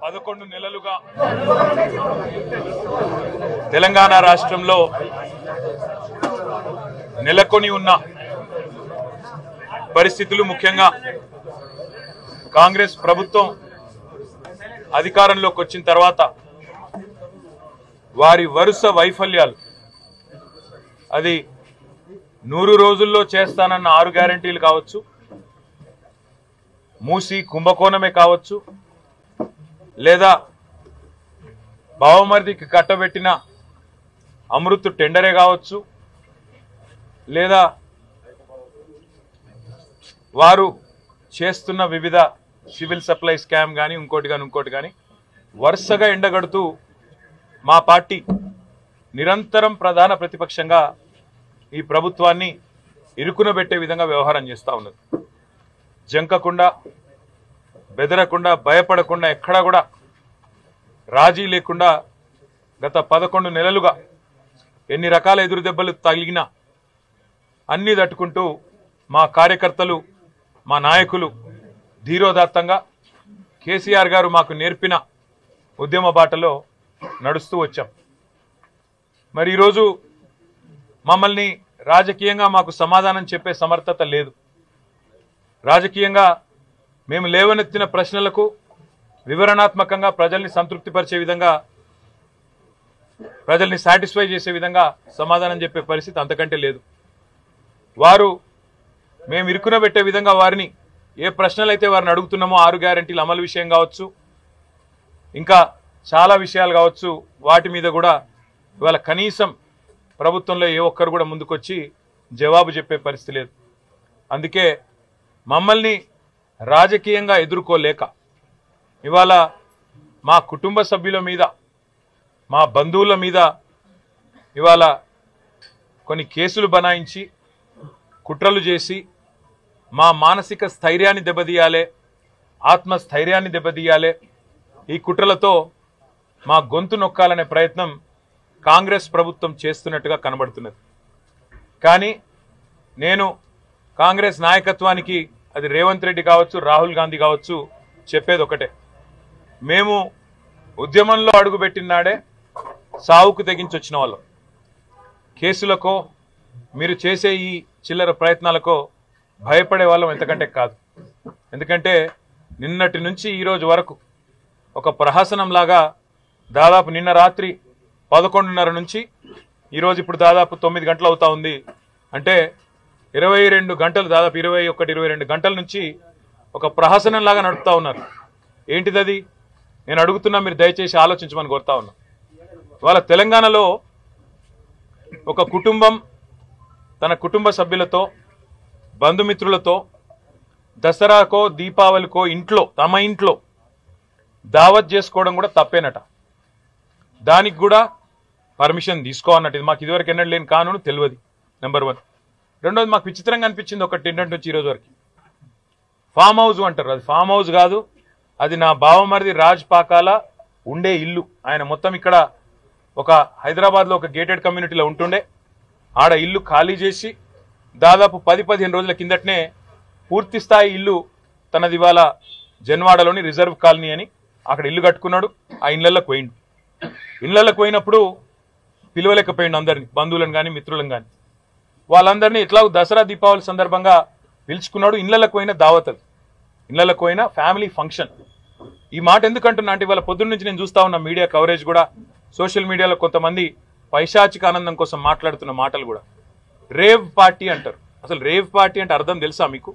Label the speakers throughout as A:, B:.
A: 11 నెలలుగా తెలంగాణ రాష్ట్రంలో నెలకొని ఉన్న పరిస్థితులు, ముఖ్యంగా కాంగ్రెస్ ప్రభుత్వం అధికారంలోకి వచ్చిన తర్వాత వారి వరుస వైఫల్యాలు, అది 100 రోజుల్లో చేస్తానన్న 6 గ్యారెంటీలు కావచ్చు, మూసి కుంభకోణమే కావచ్చు, లేదా బావమరిదికి కట్టబెట్టిన అమృత్ టెండరే కావచ్చు, లేదా వారు చేస్తున్న వివిధ సివిల్ సప్లై స్కామ్ కానీ ఇంకోటి కానీ వరుసగా ఎండగడుతూ మా పార్టీ నిరంతరం ప్రధాన ప్రతిపక్షంగా ఈ ప్రభుత్వాన్ని ఇరుకునబెట్టే విధంగా వ్యవహారం చేస్తూ ఉన్నది. జంకకుండా, బెదరకుండా, భయపడకుండా, ఎక్కడా కూడా రాజీ లేకుండా గత 11 నెలలుగా ఎన్ని రకాల ఎదురు దెబ్బలు తగిలినా అన్నీ తట్టుకుంటూ మా కార్యకర్తలు, మా నాయకులు ధీరోదాత్తంగా కేసీఆర్ గారు మాకు నేర్పిన ఉద్యమ బాటలో నడుస్తూ వచ్చాం. మరి ఈరోజు మమ్మల్ని రాజకీయంగా మాకు సమాధానం చెప్పే సమర్థత లేదు. రాజకీయంగా మేము లేవనెత్తిన ప్రశ్నలకు వివరణాత్మకంగా ప్రజల్ని సంతృప్తిపరిచే విధంగా, ప్రజల్ని సాటిస్ఫై చేసే విధంగా సమాధానం చెప్పే పరిస్థితి అంతకంటే లేదు. వారు మేము ఇరుకునబెట్టే విధంగా వారిని ఏ ప్రశ్నలు అయితే వారిని అడుగుతున్నామో 6 గ్యారెంటీల అమలు విషయం కావచ్చు, ఇంకా చాలా విషయాలు కావచ్చు, వాటి మీద కూడా ఇవాళ కనీసం ప్రభుత్వంలో ఏ ఒక్కరు కూడా ముందుకొచ్చి జవాబు చెప్పే పరిస్థితి లేదు. అందుకే మమ్మల్ని రాజకీయంగా ఎదుర్కోలేక ఇవాళ మా కుటుంబ సభ్యుల మీద, మా బంధువుల మీద ఇవాళ కొన్ని కేసులు బనాయించి కుట్రలు చేసి మా మానసిక స్థైర్యాన్ని దెబ్బతీయాలి, ఆత్మస్థైర్యాన్ని దెబ్బతీయాలి, ఈ కుట్రలతో మా గొంతు నొక్కాలనే ప్రయత్నం కాంగ్రెస్ ప్రభుత్వం చేస్తున్నట్టుగా కనబడుతున్నది. కానీ నేను కాంగ్రెస్ నాయకత్వానికి, అది రేవంత్ రెడ్డి కావచ్చు, రాహుల్ గాంధీ కావచ్చు, చెప్పేది ఒకటే: మేము ఉద్యమంలో అడుగుపెట్టిన నాడే సావుకు తెగించొచ్చిన వాళ్ళం. కేసులకో మీరు చేసే ఈ చిల్లర ప్రయత్నాలకో భయపడే వాళ్ళం ఎంతకంటే కాదు. ఎందుకంటే నిన్నటి నుంచి ఈరోజు వరకు ఒక ప్రహసనంలాగా దాదాపు నిన్న రాత్రి 11:30 నుంచి ఈరోజు ఇప్పుడు దాదాపు 9 గంటలు అవుతా ఉంది. అంటే 22 గంటలు, దాదాపు 21-22 గంటల నుంచి ఒక ప్రహసనంలాగా నడుపుతా ఉన్నారు. ఏంటిది? నేను అడుగుతున్నా, మీరు దయచేసి ఆలోచించమని కోరుతా ఉన్నా. వాళ్ళ తెలంగాణలో ఒక కుటుంబం తన కుటుంబ సభ్యులతో, బంధుమిత్రులతో దసరాకో దీపావళికో ఇంట్లో, తమ ఇంట్లో దావత్ చేసుకోవడం కూడా తప్పేనట. దానికి కూడా పర్మిషన్ తీసుకోవాలన్నట్టు. ఇది మాకు ఇదివరకు ఎన్నడూ లేని కానూను, తెలియదు. నెంబర్ 1. రెండోది, మాకు విచిత్రంగా అనిపించింది ఒకటి ఏంటంటే, నుంచి ఈరోజు వరకు ఫామ్ హౌస్ అంటారు. అది ఫామ్ హౌస్ కాదు, అది నా బావమరిది రాజ్ పాకాల ఉండే ఇల్లు. ఆయన మొత్తం ఇక్కడ ఒక హైదరాబాద్లో ఒక గేటెడ్ కమ్యూనిటీలో ఉంటుండే, ఆడ ఇల్లు ఖాళీ చేసి దాదాపు 10-15 రోజుల కిందటనే పూర్తి స్థాయి ఇల్లు తనది ఇవాళ జన్వాడలోని రిజర్వ్ కాలనీ అని అక్కడ ఇల్లు కట్టుకున్నాడు. ఆ ఇళ్లలోకి పోయిండు. ఇళ్లలోకి పోయినప్పుడు పిలవలేకపోయిండు అందరినీ, బంధువులను కానీ మిత్రులను కానీ. వాళ్ళందరినీ ఇట్లా దసరా దీపావళి సందర్భంగా పిలుచుకున్నాడు. ఇళ్లలోకి పోయిన దావత్, అది ఇళ్లలోకి పోయిన ఫ్యామిలీ ఫంక్షన్. ఈ మాట ఎందుకంటున్నా అంటే, ఇవాళ పొద్దున్న నుంచి నేను చూస్తా ఉన్న మీడియా కవరేజ్ కూడా, సోషల్ మీడియాలో కొంతమంది పైశాచిక ఆనందం కోసం మాట్లాడుతున్న మాటలు కూడా. రేవ్ పార్టీ అంటారు. అసలు రేవ్ పార్టీ అంటే అర్థం తెలుసా మీకు?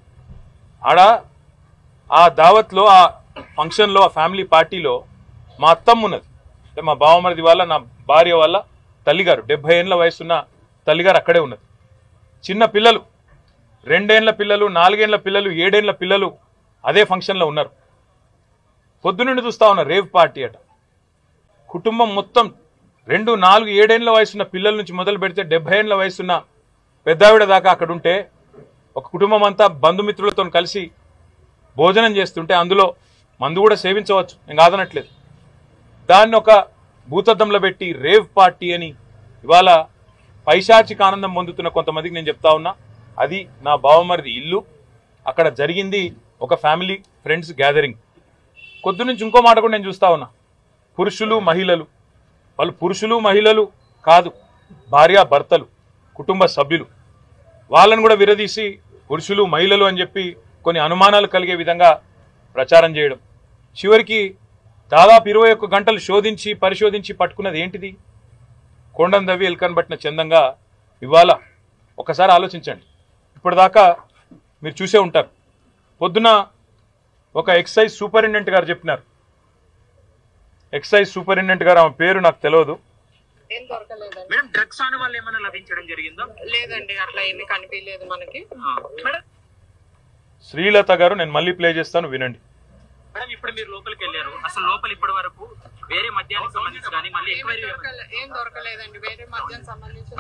A: ఆడ ఆ దావత్లో, ఆ ఫంక్షన్లో, ఆ ఫ్యామిలీ పార్టీలో మా అత్తమ్మ ఉన్నది. అంటే మా బావమరిది వాళ్ళ, నా భార్య వాళ్ళ తల్లిగారు, 70 ఏళ్ల వయసున్న తల్లిగారు అక్కడే ఉన్నది. చిన్న పిల్లలు, 2 ఏళ్ల పిల్లలు, 4 ఏళ్ల పిల్లలు, 7 ఏళ్ల పిల్లలు అదే ఫంక్షన్లో ఉన్నారు. పొద్దునుండి చూస్తా ఉన్నారు. రేవ్ పార్టీ అట. కుటుంబం మొత్తం 2, 4, 7 ఏళ్ల వయసున్న పిల్లల నుంచి మొదలు పెడితే 70 ఏళ్ల వయసున్న పెద్దావిడ దాకా అక్కడ ఉంటే, ఒక కుటుంబం అంతా బంధుమిత్రులతో కలిసి భోజనం చేస్తుంటే అందులో మందు కూడా సేవించవచ్చు, నేను కాదనట్లేదు. దాన్ని ఒక భూతద్దంలో పెట్టి రేవ్ పార్టీ అని ఇవాళ పైశాచిక ఆనందం పొందుతున్న కొంతమందికి నేను చెప్తా ఉన్నా, అది నా బావమరిది ఇల్లు. అక్కడ జరిగింది ఒక ఫ్యామిలీ ఫ్రెండ్స్ గ్యాదరింగ్. పొద్దు నుంచి ఇంకో మాట కూడా నేను చూస్తా ఉన్నా, పురుషులు మహిళలు. వాళ్ళు పురుషులు మహిళలు కాదు, భార్య భర్తలు, కుటుంబ సభ్యులు. వాళ్ళని కూడా విరదీసి పురుషులు మహిళలు అని చెప్పి కొన్ని అనుమానాలు కలిగే విధంగా ప్రచారం చేయడం. చివరికి దాదాపు 21 గంటలు శోధించి పరిశోధించి పట్టుకున్నది ఏంటిది? కొండం దవ్వి ఎలుకను పట్టిన చందంగా ఇవాళ ఒకసారి ఆలోచించండి. ఇప్పటిదాకా మీరు చూసే ఉంటారు, పొద్దున ఒక ఎక్సైజ్ సూపరింటెండెంట్ గారు చెప్పినారు. ఎక్సైజ్ సూపరింటెండెంట్ గారు, ఆమె పేరు నాకు తెలియదు.
B: డ్రగ్స్ ఆన్ వల్ల ఏమైనా లభించడం జరిగిందో?
C: లేదండి, అట్లా ఏమీ కనిపించలేదు మనకి.
A: శ్రీలత గారు, నేను మళ్ళీ ప్లే చేస్తాను, వినండి.
B: మేడం, ఇప్పుడు మీరు లోపలికి వెళ్ళారు, అసలు లోపల ఇప్పటి వరకు వేరే మద్యానికి సంబంధించి కానీ మళ్ళీ
C: ఏం దొరకలేదండి. వేరే మద్యం సంబంధించిన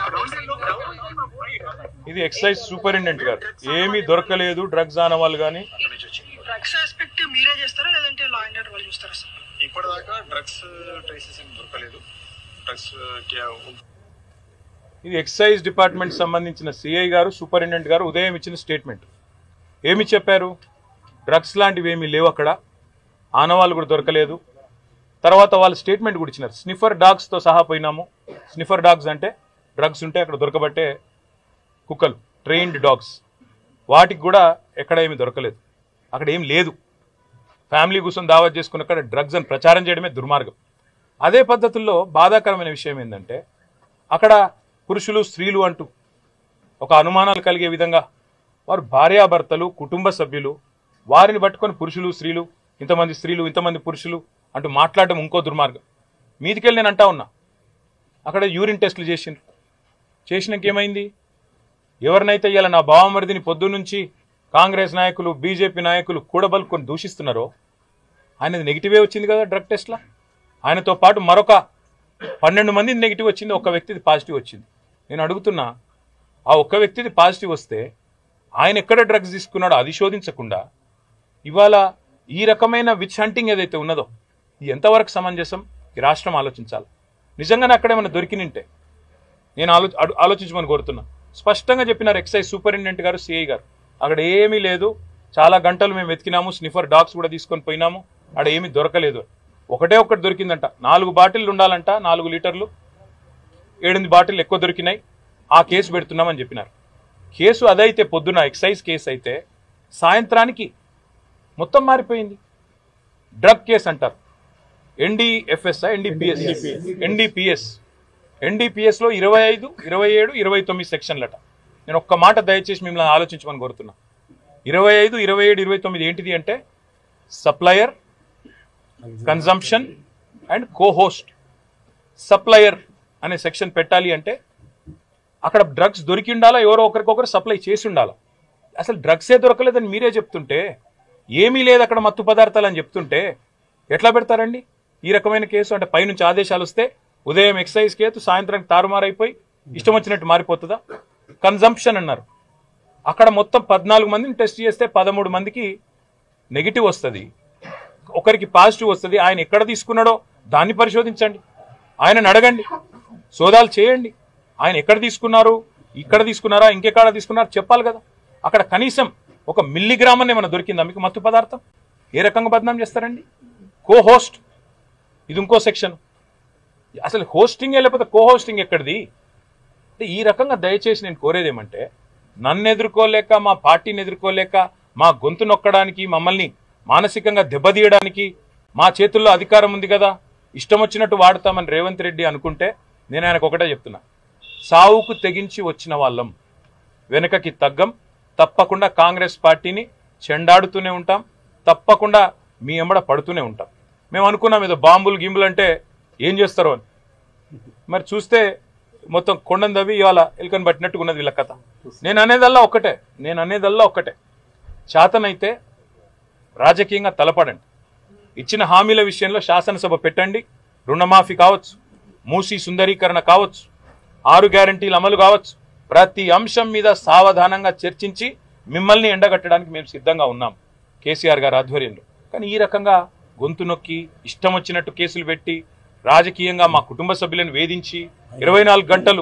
A: ఇది ఎక్సైజ్ సూపరింటెండెంట్ గారు, ఏమీ దొరకలేదు డ్రగ్స్ ఆన్ వాళ్ళు కానీ.
D: డ్రగ్స్ ఆస్పెక్ట్ మీరే చేస్తారా లేదంటే లా అండ్ ఆర్డర్ వాళ్ళు చూస్తారా సార్?
E: ఇప్పటిదాకా డ్రగ్స్ ట్రేసెస్ ఏం దొరకలేదు. డ్రగ్స్
A: ఇది ఎక్సైజ్ డిపార్ట్మెంట్ సంబంధించిన సిఐ గారు, సూపరింటెండెంట్ గారు ఉదయం ఇచ్చిన స్టేట్మెంట్. ఏమి చెప్పారు? డ్రగ్స్ లాంటివి ఏమీ లేవు అక్కడ, ఆనవాళ్ళు కూడా దొరకలేదు. తర్వాత వాళ్ళు స్టేట్మెంట్ కూడా ఇచ్చినారు, స్నిఫర్ డాగ్స్తో సహా పోయినాము. స్నిఫర్ డాగ్స్ అంటే డ్రగ్స్ ఉంటే అక్కడ దొరకబట్టే కుక్కలు, ట్రైన్డ్ డాగ్స్. వాటికి కూడా ఎక్కడ ఏమీ దొరకలేదు, అక్కడ ఏం లేదు. ఫ్యామిలీ కూర్చొని దావత్ చేసుకుని అక్కడ డ్రగ్స్ అని ప్రచారం చేయడమే దుర్మార్గం. అదే పద్ధతుల్లో బాధాకరమైన విషయం ఏంటంటే, అక్కడ పురుషులు స్త్రీలు అంటూ ఒక అనుమానాలు కలిగే విధంగా వారు భార్యాభర్తలు, కుటుంబ సభ్యులు, వారిని పట్టుకొని పురుషులు స్త్రీలు, ఇంతమంది స్త్రీలు ఇంతమంది పురుషులు అంటూ మాట్లాడడం ఇంకో దుర్మార్గం. మీదికెళ్ళి నేను అంటా ఉన్నా, అక్కడ యూరిన్ టెస్టులు చేసినాక ఏమైంది? ఎవరినైతే ఇవాళ నా బావమరిదిని పొద్దు నుంచి కాంగ్రెస్ నాయకులు, బీజేపీ నాయకులు కూడబలుకొని దూషిస్తున్నారో ఆయనది నెగిటివే వచ్చింది కదా డ్రగ్ టెస్ట్లా. ఆయనతో పాటు మరొక 12 మంది నెగిటివ్ వచ్చింది, ఒక్క వ్యక్తిది పాజిటివ్ వచ్చింది. నేను అడుగుతున్నా, ఆ ఒక్క వ్యక్తిది పాజిటివ్ వస్తే ఆయన ఎక్కడ డ్రగ్స్ తీసుకున్నాడో అది శోధించకుండా ఇవాళ ఈ రకమైన విచ్ హంటింగ్ ఏదైతే ఉన్నదో ఇది ఎంతవరకు సమంజసం? ఈ రాష్ట్రం ఆలోచించాలి. నిజంగానే అక్కడేమైనా దొరికినింటే నేను ఆలోచించమని కోరుతున్నా. స్పష్టంగా చెప్పినారు ఎక్సైజ్ సూపరింటెండెంట్ గారు, సిఐ గారు, అక్కడ ఏమీ లేదు, చాలా గంటలు మేము వెతికినాము, స్నిఫర్ డాగ్స్ కూడా తీసుకొని పోయినాము, అక్కడ ఏమీ దొరకలేదు. ఒకటే ఒక్కటి దొరికిందంట, 4 బాటిల్ ఉండాలంట, 4 లీటర్లు, 7 బాటిల్ ఎక్కువ దొరికినాయి, ఆ కేసు పెడుతున్నామని చెప్పినారు. కేసు అదైతే పొద్దున ఎక్సైజ్ కేసు అయితే సాయంత్రానికి మొత్తం మారిపోయింది. డ్రగ్ కేసు అంటారు, ఎన్డీఎఫ్ఎస్, ఎన్డీపీఎస్లో 25, 27, 29 సెక్షన్లట. నేను ఒక్క మాట దయచేసి మిమ్మల్ని ఆలోచించమని కోరుతున్నా. 25, 27, 29 ఏంటిది అంటే supplier, consumption and cohost. Supplier అనే సెక్షన్ పెట్టాలి అంటే అక్కడ డ్రగ్స్ దొరికి ఉండాలా, ఎవరో ఒకరికొకరు సప్లై చేసి ఉండాలా. అసలు డ్రగ్సే దొరకలేదని మీరే చెప్తుంటే, ఏమీ లేదు అక్కడ మత్తు పదార్థాలు అని చెప్తుంటే ఎట్లా పెడతారండి ఈ రకమైన కేసు? అంటే పైనుంచి ఆదేశాలు వస్తే ఉదయం ఎక్సైజ్ కేసు, సాయంత్రానికి తారుమారైపోయి ఇష్టం వచ్చినట్టు మారిపోతుందా? కన్జంప్షన్ అన్నారు, అక్కడ మొత్తం 14 మందిని టెస్ట్ చేస్తే 13 మందికి నెగిటివ్ వస్తుంది, ఒకరికి పాజిటివ్ వస్తుంది. ఆయన ఎక్కడ తీసుకున్నాడో దాన్ని పరిశోధించండి, ఆయనను అడగండి, సోదాలు చేయండి. ఆయన ఎక్కడ తీసుకున్నారు, ఇక్కడ తీసుకున్నారా, ఇంకెక్కడ తీసుకున్నారా చెప్పాలి కదా. అక్కడ కనీసం 1 మిల్లీగ్రామ్ అని ఏమైనా దొరికిందా మీకు మత్తు పదార్థం? ఏ రకంగా బదనాం చేస్తారండి? కోహోస్ట్, ఇది ఇంకో సెక్షన్. అసలు హోస్టింగే లేకపోతే కోహోస్టింగ్ ఎక్కడిది? అంటే ఈ రకంగా దయచేసి నేను కోరేది ఏమంటే, నన్ను ఎదుర్కోలేక, మా పార్టీని ఎదుర్కోలేక, మా గొంతు నొక్కడానికి, మమ్మల్ని మానసికంగా దెబ్బతీయడానికి మా చేతుల్లో అధికారం ఉంది కదా, ఇష్టం వచ్చినట్టు వాడతామని రేవంత్ రెడ్డి అనుకుంటే నేను ఆయనకు ఒకటే చెప్తున్నా, సావుకు తెగించి వచ్చిన వాళ్ళం, వెనకకి తగ్గం. తప్పకుండా కాంగ్రెస్ పార్టీని చెండాడుతూనే ఉంటాం, తప్పకుండా మీ ఎంబడ పడుతూనే ఉంటాం. మేము అనుకున్నాం ఏదో బాంబులు గింబులు అంటే ఏం చేస్తారో అని, మరి చూస్తే మొత్తం కొండం దవ్వి ఇవాళ ఎలుకని పట్టినట్టుగా ఉన్నది వీళ్ళ కథ. నేను అనేదల్లా ఒక్కటే, చేతనైతే రాజకీయంగా తలపడండి, ఇచ్చిన హామీల విషయంలో శాసనసభ పెట్టండి, రుణమాఫీ కావచ్చు, మూసీ సుందరీకరణ కావచ్చు, 6 గ్యారంటీల అమలు కావచ్చు, ప్రతి అంశం మీద సావధానంగా చర్చించి మిమ్మల్ని ఎండగట్టడానికి మేము సిద్ధంగా ఉన్నాం కేసీఆర్ గారి ఆధ్వర్యంలో. కానీ ఈ రకంగా గొంతు నొక్కి ఇష్టం వచ్చినట్టు కేసులు పెట్టి రాజకీయంగా మా కుటుంబ సభ్యులను వేధించి 24 గంటలు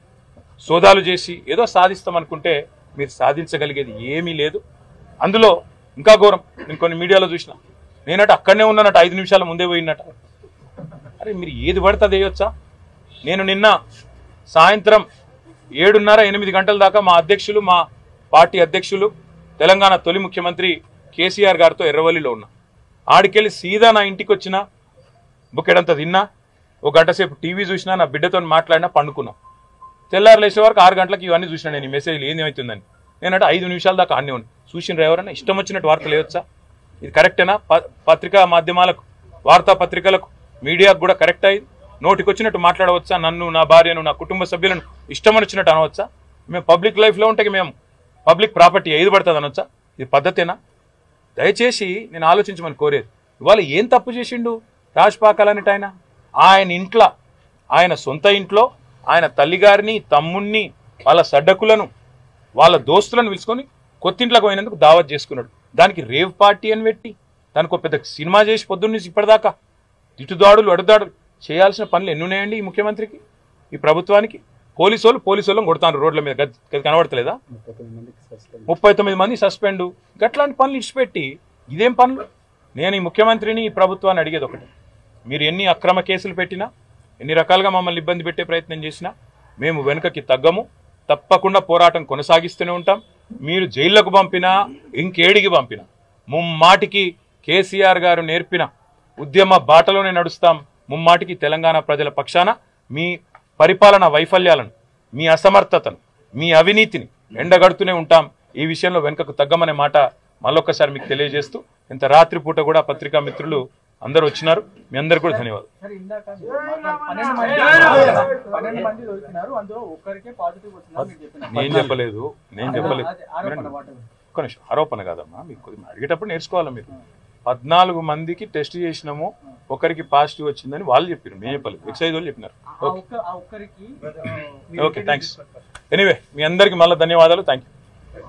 A: సోదాలు చేసి ఏదో సాధిస్తామనుకుంటే మీరు సాధించగలిగేది ఏమీ లేదు. అందులో ఇంకా ఘోరం, నేను కొన్ని మీడియాలో చూసిన, నేనట అక్కడనే ఉన్నానట 5 నిమిషాల ముందే పోయినట. అరే మీరు ఏది పడితే అది వేయొచ్చా? నేను నిన్న సాయంత్రం 7:30-8 గంటల దాకా మా అధ్యక్షులు, మా పార్టీ అధ్యక్షులు, తెలంగాణ తొలి ముఖ్యమంత్రి కేసీఆర్ గారితో ఎర్రవల్లిలో ఉన్నా. ఆడికెళ్ళి సీదా నా ఇంటికి వచ్చిన, బుక్కెడంతా తిన్నా, ఒక గంట సేపు టీవీ చూసినా, నా బిడ్డతో మాట్లాడినా, పండుకున్నా. తెల్లారు లేచే వరకు 6 గంటలకు ఇవన్నీ చూసినా నేను ఈ మెసేజ్లు ఏమవుతుందని. నేనంటే 5 నిమిషాల దాకా ఆడనే ఉన్నా. చూసినరా ఎవరైనా? ఇష్టం వచ్చినట్టు వార్తలు వేయొచ్చా? ఇది కరెక్టేనా? పత్రికా మాధ్యమాలకు, వార్తాపత్రికలకు, మీడియాకు కూడా కరెక్ట్ అయ్యి నోటికి వచ్చినట్టు మాట్లాడవచ్చా? నన్ను, నా భార్యను, నా కుటుంబ సభ్యులను ఇష్టం వచ్చినట్టు అనవచ్చా? మేము పబ్లిక్ లైఫ్లో ఉంటే మేము పబ్లిక్ ప్రాపర్టీ ఏది పడుతుంది అనొచ్చా? ఇది పద్ధతేనా? దయచేసి నేను ఆలోచించమని కోరేది. ఇవాళ ఏం తప్పు చేసిండు రాజపాకాలనేట? ఆయన ఇంట్లో, ఆయన సొంత ఇంట్లో ఆయన తల్లిగారిని, తమ్ముణ్ణి, వాళ్ళ సడ్డకులను, వాళ్ళ దోస్తులను పిలుచుకొని కొత్తింట్లోకి పోయినందుకు దావత్ చేసుకున్నాడు. దానికి రేవ్ పార్టీ అని పెట్టి దానికి ఒక పెద్ద సినిమా చేసి పొద్దున్న నుంచి ఇప్పటిదాకా ఇటుదాడులు అడుదాడులు చేయాల్సిన పనులు ఎన్ని ఉన్నాయండి ఈ ముఖ్యమంత్రికి, ఈ ప్రభుత్వానికి? పోలీసు వాళ్ళని కొడతాను రోడ్ల మీద, కనబడతలేదా? 39 మంది సస్పెండ్. గట్లాంటి పనులు ఇచ్చిపెట్టి ఇదేం పనులు? నేను ఈ ముఖ్యమంత్రిని, ఈ ప్రభుత్వాన్ని అడిగేది ఒకటి, మీరు ఎన్ని అక్రమ కేసులు పెట్టినా, ఎన్ని రకాలుగా మమ్మల్ని ఇబ్బంది పెట్టే ప్రయత్నం చేసినా మేము వెనుకకి తగ్గము, తప్పకుండా పోరాటం కొనసాగిస్తూనే ఉంటాం. మీరు జైళ్లకు పంపినా, ఇంకేడికి పంపినా ముమ్మాటికి కేసీఆర్ గారు నేర్పిన ఉద్యమ బాటలోనే నడుస్తాం. ముమ్మాటికి తెలంగాణ ప్రజల పక్షాన మీ పరిపాలన వైఫల్యాలను, మీ అసమర్థతను, మీ అవినీతిని ఎండగడుతూనే ఉంటాం. ఈ విషయంలో వెనుకకు తగ్గమనే మాట మళ్ళొక్కసారి మీకు తెలియజేస్తూ, ఇంత రాత్రిపూట కూడా పత్రికా మిత్రులు అందరూ వచ్చినారు. మీ అందరు కూడా ధన్యవాదాలు. నేను చెప్పలేదు. ఒక్క నిమిషం, ఆరోపణ కాదమ్మా. మీకు అడిగేటప్పుడు నేర్చుకోవాలి. మీరు 14 మందికి టెస్ట్ చేసినాము, ఒకరికి పాజిటివ్ వచ్చిందని వాళ్ళు చెప్పారు, మేము చెప్పలేదు. ఎక్సైజ్ వాళ్ళు చెప్పినారు. Okay, thanks. ఎనీవే మీ అందరికి మళ్ళీ ధన్యవాదాలు. Thank you.